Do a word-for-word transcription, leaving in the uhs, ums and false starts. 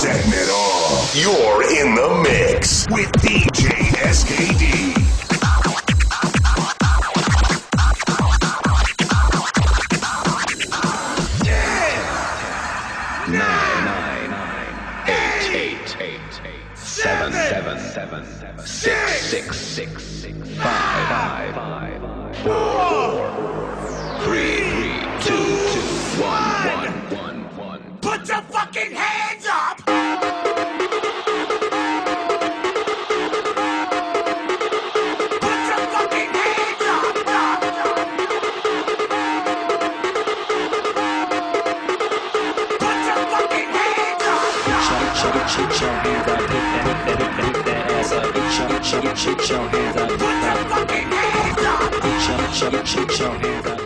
setting it off. You're in the mix with D J S K D. Seven, seven, seven, six, six, six, five, five, five, four, three, three, two, two, one, one, one, one. Put your fucking hands up! Put your fucking hands up! Put your fucking hands up! Shut your, shut your hands up, hit that, hit that, hit that, hit that ass up. Shut your, shut your, shut your hands up, Put your fucking hands up! shut your, shut your hands up.